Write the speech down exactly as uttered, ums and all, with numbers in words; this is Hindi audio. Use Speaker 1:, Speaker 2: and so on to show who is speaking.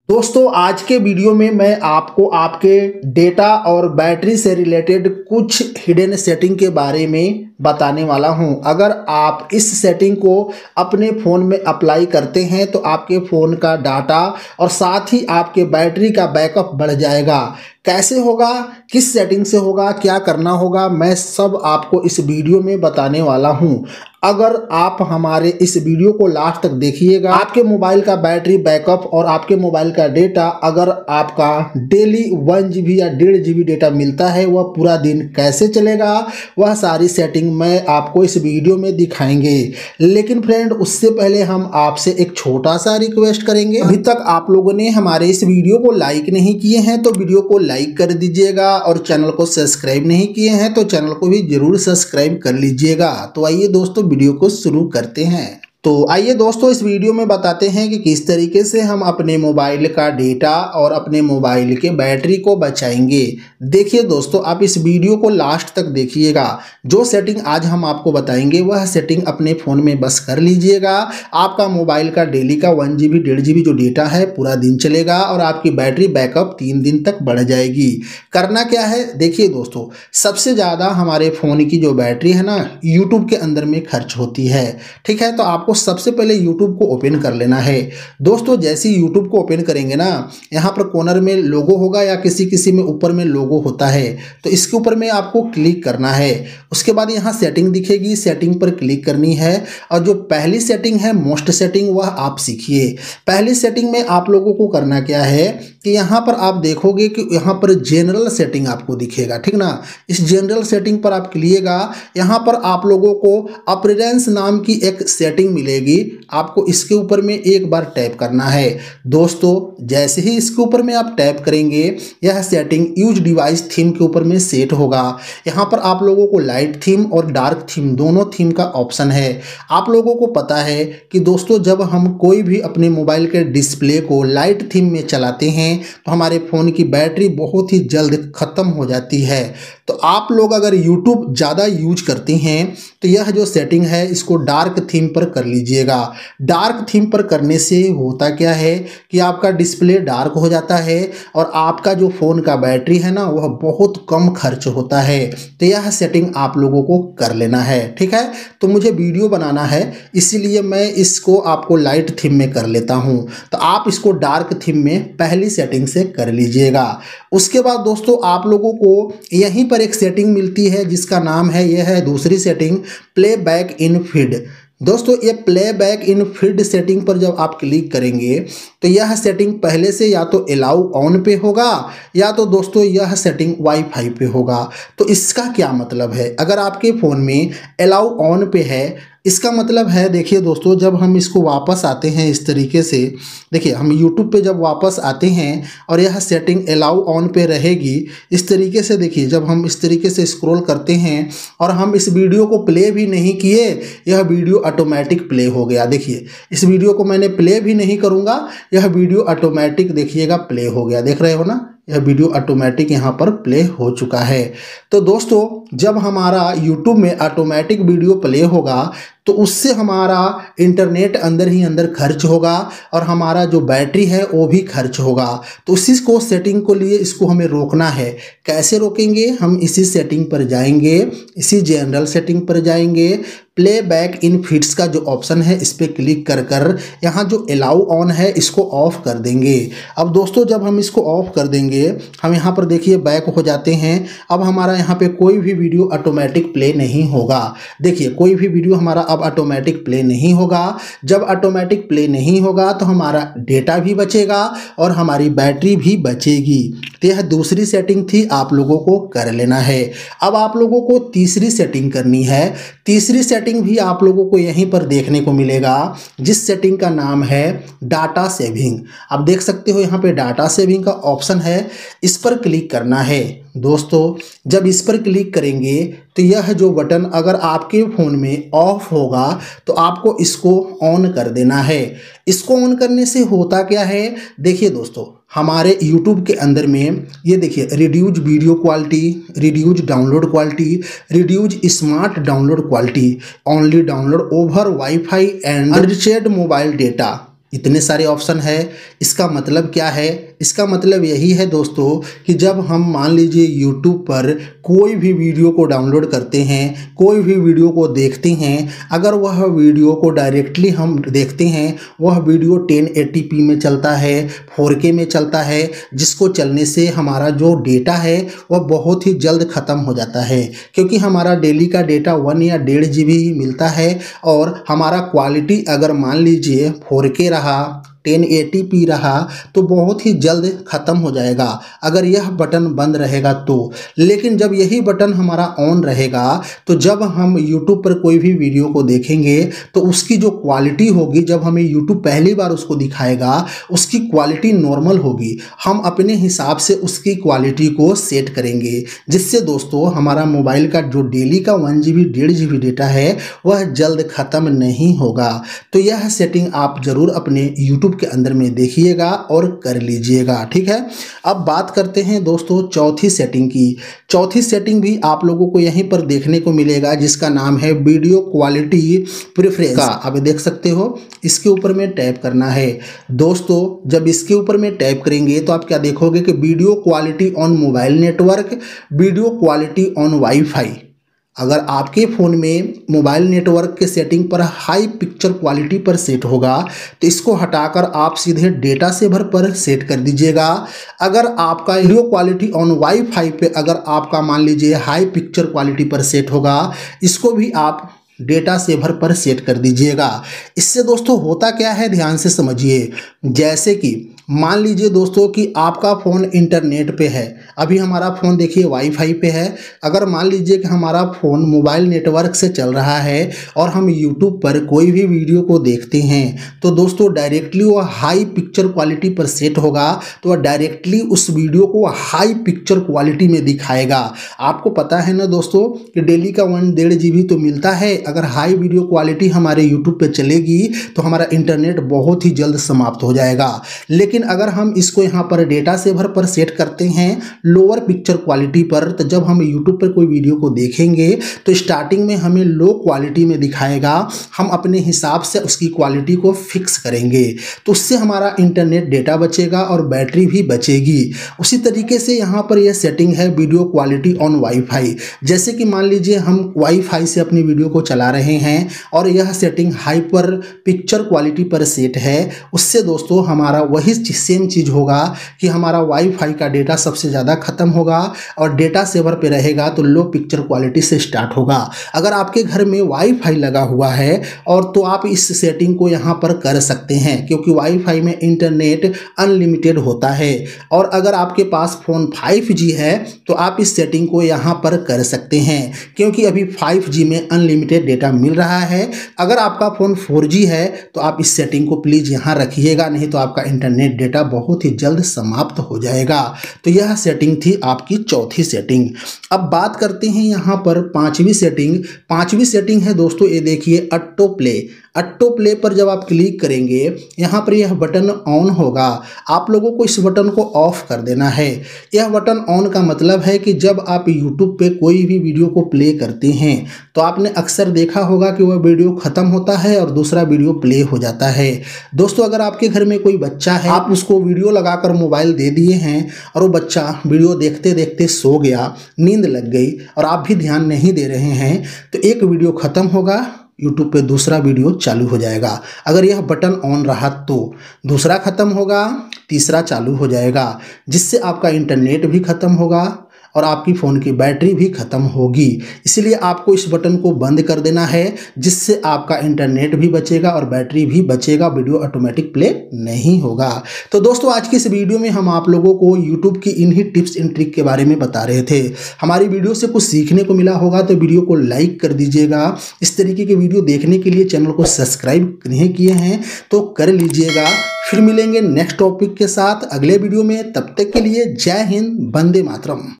Speaker 1: दोस्तों आज के वीडियो में मैं आपको आपके डेटा और बैटरी से रिलेटेड कुछ हिडन सेटिंग के बारे में बताने वाला हूं। अगर आप इस सेटिंग को अपने फ़ोन में अप्लाई करते हैं तो आपके फ़ोन का डाटा और साथ ही आपके बैटरी का बैकअप बढ़ जाएगा। कैसे होगा, किस सेटिंग से होगा, क्या करना होगा, मैं सब आपको इस वीडियो में बताने वाला हूं। अगर आप हमारे इस वीडियो को लास्ट तक देखिएगा, आपके मोबाइल का बैटरी बैकअप और आपके मोबाइल का डेटा, अगर आपका डेली वन जी बी या डेढ़ जी बी डेटा मिलता है, वह पूरा दिन कैसे चलेगा, वह सारी सेटिंग मैं आपको इस वीडियो में दिखाएंगे। लेकिन फ्रेंड, उससे पहले हम आपसे एक छोटा सा रिक्वेस्ट करेंगे। अभी तक आप लोगों ने हमारे इस वीडियो को लाइक नहीं किए हैं तो वीडियो को लाइक कर दीजिएगा, और चैनल को सब्सक्राइब नहीं किए हैं तो चैनल को भी जरूर सब्सक्राइब कर लीजिएगा। तो आइए दोस्तों वीडियो को शुरू करते हैं। तो आइए दोस्तों इस वीडियो में बताते हैं कि किस तरीके से हम अपने मोबाइल का डेटा और अपने मोबाइल के बैटरी को बचाएंगे। देखिए दोस्तों, आप इस वीडियो को लास्ट तक देखिएगा। जो सेटिंग आज हम आपको बताएंगे वह सेटिंग अपने फ़ोन में बस कर लीजिएगा। आपका मोबाइल का डेली का वन जी बी डेढ़ जी बी जो डेटा है पूरा दिन चलेगा और आपकी बैटरी बैकअप तीन दिन तक बढ़ जाएगी। करना क्या है, देखिए दोस्तों, सबसे ज़्यादा हमारे फ़ोन की जो बैटरी है ना, यूट्यूब के अंदर में खर्च होती है। ठीक है, तो आप आपको सबसे पहले YouTube को ओपन कर लेना है। दोस्तों जैसे ही YouTube को ओपन करेंगे ना, यहाँ पर कॉर्नर में लोगो होगा या किसी किसी में ऊपर में लोगो होता है, तो इसके ऊपर में आपको क्लिक करना है। उसके बाद यहाँ सेटिंग दिखेगी, सेटिंग पर क्लिक करनी है और जो पहली सेटिंग है मोस्ट सेटिंग, वह आप सीखिए। पहली सेटिंग में आप लोगों को करना क्या है कि यहाँ पर आप देखोगे कि यहाँ पर जनरल सेटिंग आपको दिखेगा, ठीक ना। इस जनरल सेटिंग पर आप क्लिएगा। यहाँ पर आप लोगों को अपीयरेंस नाम की एक सेटिंग मिलेगी, आपको इसके ऊपर में एक बार टैप करना है। दोस्तों जैसे ही इसके ऊपर में आप टैप करेंगे, यह सेटिंग यूज डिवाइस थीम के ऊपर में सेट होगा। यहाँ पर आप लोगों को लाइट थीम और डार्क थीम दोनों थीम का ऑप्शन है। आप लोगों को पता है कि दोस्तों जब हम कोई भी अपने मोबाइल के डिस्प्ले को लाइट थीम में चलाते हैं तो हमारे फ़ोन की बैटरी बहुत ही जल्द ख़त्म हो जाती है। तो आप लोग अगर यूट्यूब ज़्यादा यूज करते हैं तो यह जो सेटिंग है इसको डार्क थीम पर कर लीजिएगा। डार्क थीम पर करने से होता क्या है कि आपका डिस्प्ले डार्क हो जाता है और आपका जो फ़ोन का बैटरी है ना वह बहुत कम खर्च होता है। तो यह सेटिंग आप लोगों को कर लेना है, ठीक है। तो मुझे वीडियो बनाना है इसीलिए मैं इसको आपको लाइट थीम में कर लेता हूँ, तो आप इसको डार्क थीम में पहली सेटिंग से कर लीजिएगा। उसके बाद दोस्तों आप लोगों को यहीं पर एक सेटिंग मिलती है जिसका नाम है, यह है दूसरी setting, playback in feed. दोस्तों ये playback in feed setting पर जब आप क्लिक करेंगे तो यह सेटिंग पहले से या तो अलाउ ऑन पे होगा या तो दोस्तों यह सेटिंग वाईफाई पे होगा। तो इसका क्या मतलब है, अगर आपके फ़ोन में अलाउ ऑन पे है, इसका मतलब है, देखिए दोस्तों, जब हम इसको वापस आते हैं इस तरीके से, देखिए हम YouTube पे जब वापस आते हैं और यह सेटिंग अलाउ ऑन पे रहेगी इस तरीके से, देखिए जब हम इस तरीके से स्क्रॉल करते हैं और हम इस वीडियो को प्ले भी नहीं किए, यह वीडियो ऑटोमेटिक प्ले हो गया। देखिए इस वीडियो को मैंने प्ले भी नहीं करूँगा, यह वीडियो ऑटोमेटिक देखिएगा प्ले हो गया, देख रहे हो ना, यह वीडियो ऑटोमेटिक यहाँ पर प्ले हो चुका है। तो दोस्तों जब हमारा YouTube में ऑटोमेटिक वीडियो प्ले होगा तो उससे हमारा इंटरनेट अंदर ही अंदर खर्च होगा और हमारा जो बैटरी है वो भी खर्च होगा। तो इसी को सेटिंग को लिए इसको हमें रोकना है। कैसे रोकेंगे, हम इसी सेटिंग पर जाएंगे, इसी जनरल सेटिंग पर जाएंगे, प्ले बैक इन फीड्स का जो ऑप्शन है इस पर क्लिक कर कर यहाँ जो अलाउ ऑन है इसको ऑफ कर देंगे। अब दोस्तों जब हम इसको ऑफ कर देंगे, हम यहाँ पर देखिए बैक हो जाते हैं। अब हमारा यहाँ पे कोई भी वीडियो ऑटोमेटिक प्ले नहीं होगा। देखिए कोई भी वीडियो हमारा अब ऑटोमेटिक प्ले नहीं होगा। जब ऑटोमेटिक प्ले नहीं होगा तो हमारा डेटा भी बचेगा और हमारी बैटरी भी बचेगी। तो यह दूसरी सेटिंग थी, आप लोगों को कर लेना है। अब आप लोगों को तीसरी सेटिंग करनी है। तीसरी सेटिंग भी आप लोगों को यहीं पर देखने को मिलेगा, जिस सेटिंग का नाम है डाटा सेविंग। आप देख सकते हो यहाँ पे डाटा सेविंग का ऑप्शन है, इस पर क्लिक करना है। दोस्तों जब इस पर क्लिक करेंगे तो यह जो बटन अगर आपके फ़ोन में ऑफ होगा तो आपको इसको ऑन कर देना है। इसको ऑन करने से होता क्या है, देखिए दोस्तों हमारे YouTube के अंदर में ये देखिए reduce video quality, reduce download quality, reduce smart download quality, only download over WiFi and unrecharged mobile data. इतने सारे ऑप्शन है। इसका मतलब क्या है? इसका मतलब यही है दोस्तों कि जब हम मान लीजिए यूट्यूब पर कोई भी वीडियो को डाउनलोड करते हैं, कोई भी वीडियो को देखते हैं, अगर वह वीडियो को डायरेक्टली हम देखते हैं, वह वीडियो टेन एटी पी में चलता है, फोर के में चलता है, जिसको चलने से हमारा जो डेटा है वह बहुत ही जल्द ख़त्म हो जाता है, क्योंकि हमारा डेली का डेटा वन या डेढ़ जी बी ही मिलता है। और हमारा क्वालिटी अगर मान लीजिए फोर के रहा, टेन एटी पी रहा, तो बहुत ही जल्द ख़त्म हो जाएगा अगर यह बटन बंद रहेगा तो। लेकिन जब यही बटन हमारा ऑन रहेगा तो जब हम YouTube पर कोई भी वीडियो को देखेंगे तो उसकी जो क्वालिटी होगी, जब हमें YouTube पहली बार उसको दिखाएगा, उसकी क्वालिटी नॉर्मल होगी। हम अपने हिसाब से उसकी क्वालिटी को सेट करेंगे, जिससे दोस्तों हमारा मोबाइल का जो डेली का वन जी बी डेढ़ जी बी डेटा है वह जल्द ख़त्म नहीं होगा। तो यह सेटिंग आप ज़रूर अपने YouTube के अंदर में देखिएगा और कर लीजिएगा, ठीक है। अब बात करते हैं दोस्तों चौथी सेटिंग की। चौथी सेटिंग भी आप लोगों को यहीं पर देखने को मिलेगा, जिसका नाम है वीडियो क्वालिटी प्रेफरेंस का। आप देख सकते हो, इसके ऊपर में टैप करना है दोस्तों। जब इसके ऊपर में टैप करेंगे तो आप क्या देखोगे कि video quality on mobile network, video quality on WiFi. अगर आपके फ़ोन में मोबाइल नेटवर्क के सेटिंग पर हाई पिक्चर क्वालिटी पर सेट होगा तो इसको हटाकर आप सीधे डेटा सेवर पर सेट कर दीजिएगा। अगर आपका वीडियो क्वालिटी ऑन वाईफाई पे अगर आपका मान लीजिए हाई पिक्चर क्वालिटी पर सेट होगा, इसको भी आप डेटा सेवर पर सेट कर दीजिएगा। इससे दोस्तों होता क्या है, ध्यान से समझिए। जैसे कि मान लीजिए दोस्तों कि आपका फ़ोन इंटरनेट पे है, अभी हमारा फ़ोन देखिए वाईफाई पे है। अगर मान लीजिए कि हमारा फ़ोन मोबाइल नेटवर्क से चल रहा है और हम यूट्यूब पर कोई भी वीडियो को देखते हैं तो दोस्तों डायरेक्टली वो हाई पिक्चर क्वालिटी पर सेट होगा, तो वह डायरेक्टली उस वीडियो को हाई पिक्चर क्वालिटी में दिखाएगा। आपको पता है ना दोस्तों कि डेली का वन डेढ़ जी बी तो मिलता है। अगर हाई वीडियो क्वालिटी हमारे यूट्यूब पे चलेगी तो हमारा इंटरनेट बहुत ही जल्द समाप्त हो जाएगा। लेकिन अगर हम इसको यहाँ पर डेटा सेवर पर सेट करते हैं लोअर पिक्चर क्वालिटी पर, तो जब हम यूट्यूब पर कोई वीडियो को देखेंगे तो स्टार्टिंग में हमें लो क्वालिटी में दिखाएगा। हम अपने हिसाब से उसकी क्वालिटी को फिक्स करेंगे, तो उससे हमारा इंटरनेट डेटा बचेगा और बैटरी भी बचेगी। उसी तरीके से यहाँ पर यह सेटिंग है वीडियो क्वालिटी ऑन वाईफाई। जैसे कि मान लीजिए हम वाईफाई से अपनी वीडियो को चला रहे हैं और यह सेटिंग हाइपर पिक्चर क्वालिटी पर सेट है, उससे दोस्तों हमारा वही सेम चीज़ होगा कि हमारा वाईफाई का डेटा सबसे ज़्यादा ख़त्म होगा और डेटा सेवर पे रहेगा तो लो पिक्चर क्वालिटी से स्टार्ट होगा। अगर आपके घर में वाईफाई लगा हुआ है और तो आप इस सेटिंग को यहाँ पर कर सकते हैं, क्योंकि वाईफाई में इंटरनेट अनलिमिटेड होता है। और अगर आपके पास फ़ोन फाइव जी है तो आप इस सेटिंग को यहाँ पर कर सकते हैं, क्योंकि अभी फाइव जी में अनलिमिटेड डेटा मिल रहा है। अगर आपका फ़ोन फोर जी है तो आप इस सेटिंग को प्लीज़ यहाँ रखिएगा, नहीं तो आपका इंटरनेट डेटा बहुत ही जल्द समाप्त हो जाएगा। तो यह सेटिंग थी आपकी चौथी सेटिंग। अब बात करते हैं यहाँ पर पांचवी सेटिंग। पांचवी सेटिंग है दोस्तों, ये देखिए ऑटो प्ले। ऑटो प्ले पर जब आप क्लिक करेंगे यहाँ पर यह बटन ऑन होगा। आप लोगों को इस बटन को ऑफ कर देना है। यह बटन ऑन का मतलब है कि जब आप यूट्यूब पे कोई भी वीडियो को प्ले करते हैं तो आपने अक्सर देखा होगा कि वह वीडियो ख़त्म होता है और दूसरा वीडियो प्ले हो जाता है। दोस्तों अगर आपके घर में कोई बच्चा है, आप उसको वीडियो लगाकर मोबाइल दे दिए हैं और वो बच्चा वीडियो देखते देखते सो गया, नींद लग गई और आप भी ध्यान नहीं दे रहे हैं, तो एक वीडियो ख़त्म होगा, यूट्यूब पे दूसरा वीडियो चालू हो जाएगा। अगर यह बटन ऑन रहा तो दूसरा ख़त्म होगा, तीसरा चालू हो जाएगा, जिससे आपका इंटरनेट भी ख़त्म होगा और आपकी फ़ोन की बैटरी भी ख़त्म होगी। इसलिए आपको इस बटन को बंद कर देना है, जिससे आपका इंटरनेट भी बचेगा और बैटरी भी बचेगा, वीडियो ऑटोमेटिक प्ले नहीं होगा। तो दोस्तों आज की इस वीडियो में हम आप लोगों को यूट्यूब की इन्हीं टिप्स एंड ट्रिक के बारे में बता रहे थे। हमारी वीडियो से कुछ सीखने को मिला होगा तो वीडियो को लाइक कर दीजिएगा। इस तरीके की वीडियो देखने के लिए चैनल को सब्सक्राइब नहीं किए हैं तो कर लीजिएगा। फिर मिलेंगे नेक्स्ट टॉपिक के साथ अगले वीडियो में। तब तक के लिए जय हिंद, वंदे मातरम।